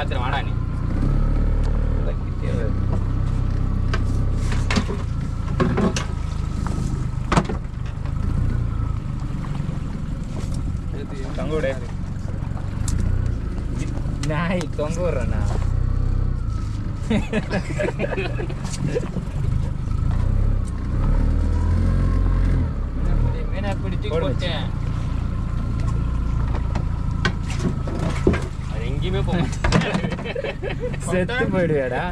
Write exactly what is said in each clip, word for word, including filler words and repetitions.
பார்த்துட்டு வாடா நீ தொங்க விடு நாய் தொங்க விடுறேண்ணா மீனை பிடிச்சி போட்டேன் அது எங்கேயுமே போக செத்து போயிடுவேடா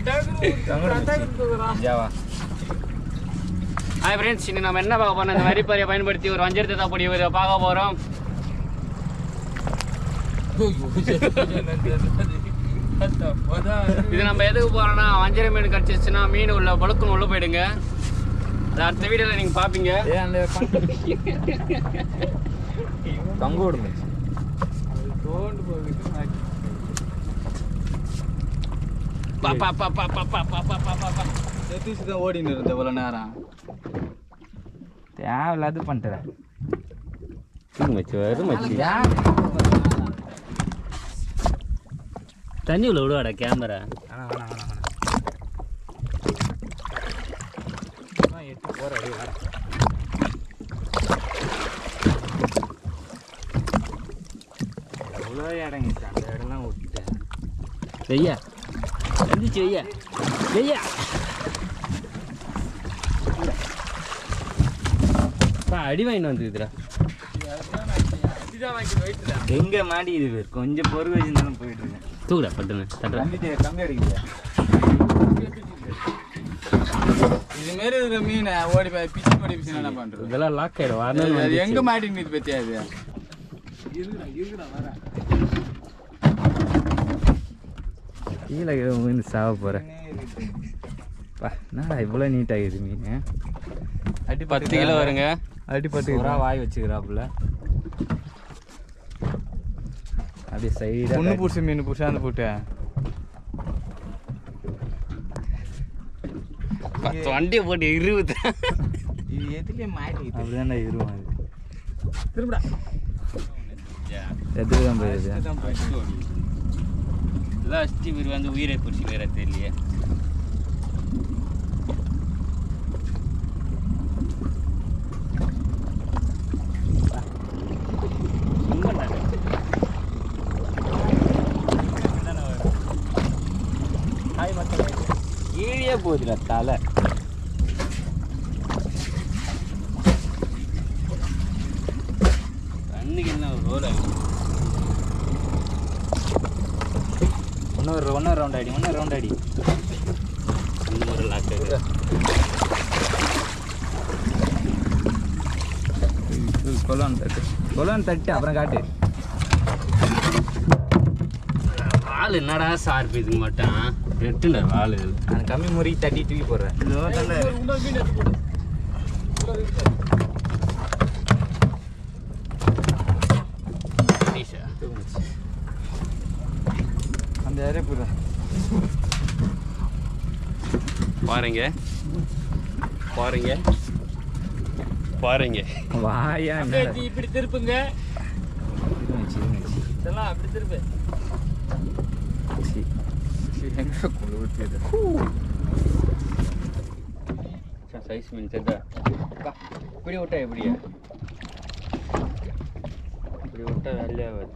ஜாவா. ஹாய் ஃப்ரெண்ட்ஸ், இன்னும் நம்ம என்ன பார்க்க போறோம்? இந்த வரிப்பறையை பயன்படுத்தி ஒரு வஞ்சரத்தை தான் பொடி பார்க்க போகிறோம். இது நம்ம எதுக்கு போகிறோம்னா, வஞ்சர மீன் கிடச்சிச்சுன்னா மீன் உள்ள பழுக்குன்னு உள்ளே போயிடுங்க. அது அடுத்த வீடியோவில் நீங்கள் பார்ப்பீங்க. தங்க விடுங்க பாப்பா பாப்பா பாப்பா பாப்பா பாப்பா செத்துச்சு தான் ஓடின்னு இருந்தேன் இவ்வளோ நேரம். தேவையில்லாது பண்ணிட்டேன் மச்சு வரும் மச்சு. தண்ணி உள்ள விடுவாடா கேமரா. வேணாம் வேணாம் வேணாம் வேணாம் எட்டு போகிற அடி வர எவ்வளோ இடங்கிச்சு. அந்த இடம்லாம் விட்டுட்டேன். ஐயா வந்துச்சு ஐயா ஐயா அடி வாங்கிட்டு வந்துக்குதுடா. எங்க மாடி இது கொஞ்சம் பொறுகு வச்சிருந்தாலும் போயிட்டு இருக்கேன். தூக்குடா பட்டுன்னு தம்பி கம்பி அடிக்குது. இதுமாரி இருக்கிற மீனை ஓடி போய் பிச்சு ஓடி பிச்சு என்ன பண்றது? இதெல்லாம் லாக் ஆயிடும். வரணும் அது எங்க மாட்டின்னு இது பத்தியாது. இருக்குடா இருக்குடா வர கீழே மீன் சாவ போகிறேன். என்னடா இவ்வளோ நீட்டாகுது மீன். அடி பத்து கிலோ வருங்க. அடி பத்து கிலோ வாய் வச்சுக்கிறாப்புல. அப்படியே சைடாக ஒன்று பிடிச்ச மீன் பிடிச்சா அந்த போட்டு பத்து வண்டியை போட்டு இருபது இது எதுலேயே மாட்டி அப்படிதான்டா இருவோம். அது திரும்படா எதுக்கு தான் போயிடுது. லாஸ்ட் இவர் வந்து உயிரை பிடிச்சி வேற தெரியலையே. ஈழியே போகுதுடா தலை. கண்ணுக்கு என்ன ரோல் ஆகுது. ஒன்னொரு ஒன்னொரு ரவுண்ட் அடி ஒன்னொரு ரவுண்ட் அடி இன்னொரு லாக் ஆகுது. கொலான் தட்டு கொலான் தட்டு அப்புறம் காட்டு. வால் என்னடா சார்பு இதுக்கு மட்டும் எட்டுண்டா வால். அந்த கம்மி முறைக்கு தட்டி தூக்கி போடுறேன். அந்த யாரே போடுறேன் பாருங்க பாருங்க பாருங்க. வாயா இப்படி திருப்புங்க. இதெல்லாம் அப்படி திருப்பு. சைஸ் மீன் செட்டா இப்படி விட்டா எப்படியா? இப்படி விட்டா வேலையாகாது.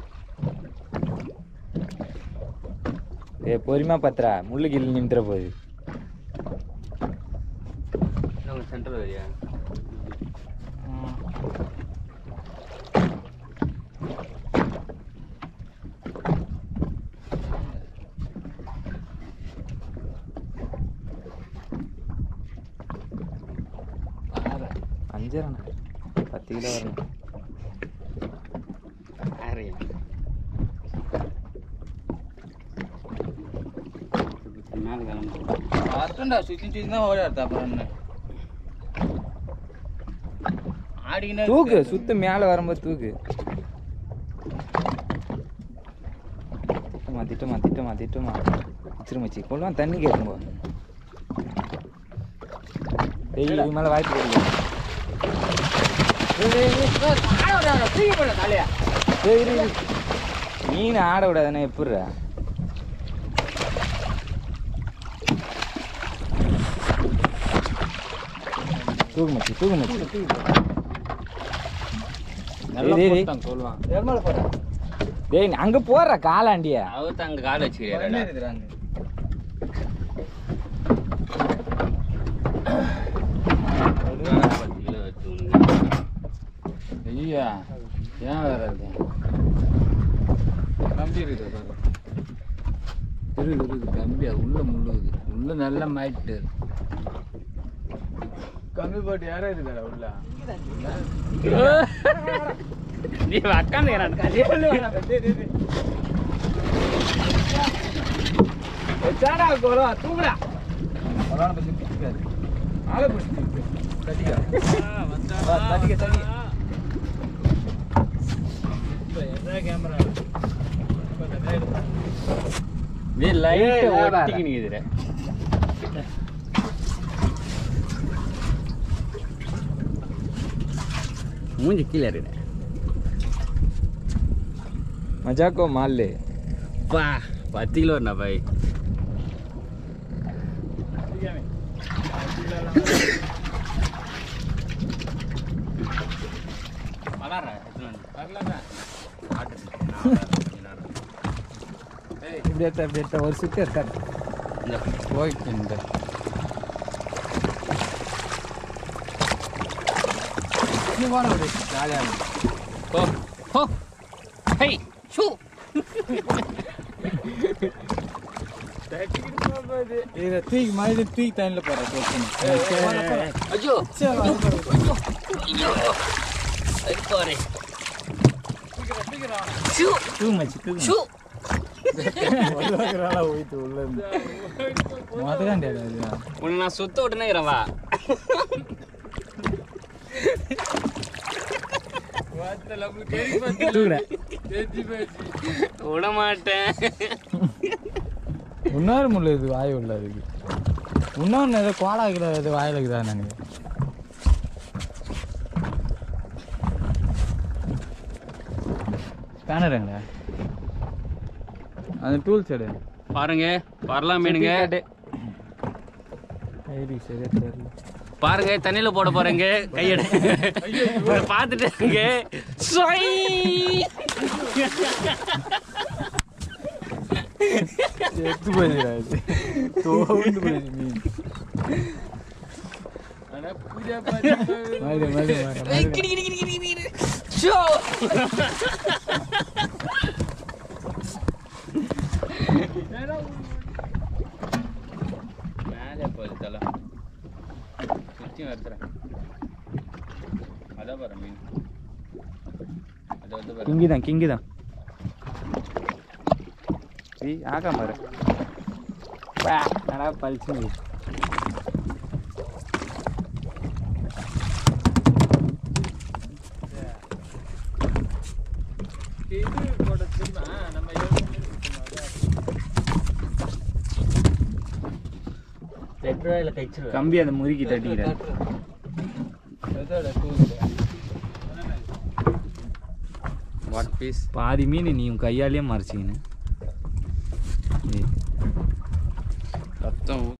ஏ பொறுமா பத்திரா முள்ளு கிள்ளி நிமித்துற போகுது. சென்டர் வரியா? அஞ்சரணா பத்து கிலோ வரணும். அர்த்தம்டா சுற்றி சுற்றி தான் ஓடி அர்த்தம். அப்புறம் என்ன ஆடிக்கினா தூக்கு சுத்து மேலே வரும்போது தூக்கு. திட்டமா திட்டமா திட்டமா திட்டமா வச்சிருமச்சி கொள்ளுவான். தண்ணி கேட்கும்போ இது மேலே வாய்ப்பு கொடுங்க. மீன் ஆட விடாதுண்ணா எப்படிரா? தூக்கு மச்சி தூக்கு மச்சி சொல்லுவான். டேய் அங்க போடுற காலாண்டிய அவர்த்த அங்க கால் வச்சுக்கிறாரு. ஐயா ஏன் வேற கம்பி இருக்குது பாரு. இருக்குது இருக்குது கம்பி அது உள்ள முள்ளுகுது. உள்ள நல்லா மாயிட்டு கம்பி போட்டு யாரும் இருக்குதா உள்ள நீ உட்காந்துக்கிறான் தூங்குடா ஆளை பிடிச்சி தட்டிக்க தட்டிக்க தட்டிக்க கேமரா மூஞ்சி கீழே இருக்கு மஜாக்கோ மால்லே பா பத்து கிலோ என்ன பாய் இப்படி எடுத்த இப்படி எடுத்த ஒரு சுத்தி இருக்காது போயிட்டு இந்த ஜாலியாக ஹோ ஹோ ஹை ஷூ இதை தூக்கி மாதிரி தூக்கி தண்ணியில் போடுறேன். ஐயோ தூக்கு மச்சி தூக்கு ஷூ போயிட்டு உள்ள முதலாண்டியா உன்னை நான் சுத்த விட்டுனே வா விட மாட்டேன். இன்னொரு முள்ளு இது வாய் உள்ள இருக்கு. இன்னொன்று ஏதோ கோலாக்குற இது வாயில் இருக்குதா நாங்கள் ஸ்பேனருங்களா அந்த டூல் செடு பாருங்க வரலாம் மீனுங்க பாருங்க தண்ணியில போட போறேங்க கையெடு பார்த்துட்டேங்க எடுத்து போயிடாது தோண்டு போய் மீன் மேலே போகுது தலை சுற்றி வருத்துறேன். அதான் பாரு மீன் அதை வந்து பாரு கிங்கி தான் கிங்கி தான் ஆகா பாரு நடா பழிச்சு கம்பி அந்த முறுக்கி தட்டிக்கிறேன். வாட் பீஸ் பாதி மீன் நீ உன் கையாலேயே மறைச்சிக்கின்னு ரத்தம்